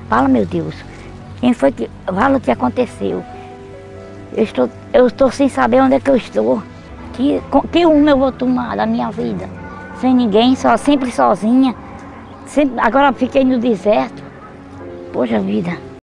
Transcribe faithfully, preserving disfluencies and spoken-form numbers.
Fala, meu Deus, quem foi que... Fala o que aconteceu. Eu estou, eu estou sem saber onde é que eu estou. Que, que rumo eu vou tomar da minha vida? Sem ninguém, só, sempre sozinha. Sempre, agora fiquei no deserto. Poxa vida.